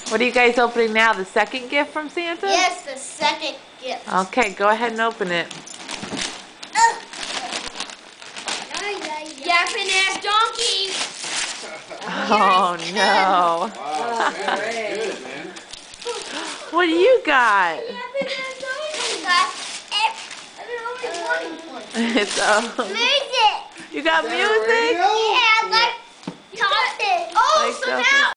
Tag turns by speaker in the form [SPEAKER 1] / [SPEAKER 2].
[SPEAKER 1] What are you guys opening now? The second gift from Santa?
[SPEAKER 2] Yes, the second gift.
[SPEAKER 1] Okay, go ahead and open it.
[SPEAKER 2] Yapping ass donkey.
[SPEAKER 1] Oh no.
[SPEAKER 3] Wow, man, that's good, man.
[SPEAKER 1] What do you got?
[SPEAKER 2] Yapping ass donkey.
[SPEAKER 1] It's
[SPEAKER 2] Music.
[SPEAKER 1] You got music?
[SPEAKER 3] Radio?
[SPEAKER 2] Yeah, like topic. Oh,
[SPEAKER 1] Like
[SPEAKER 2] some
[SPEAKER 1] something?
[SPEAKER 2] out.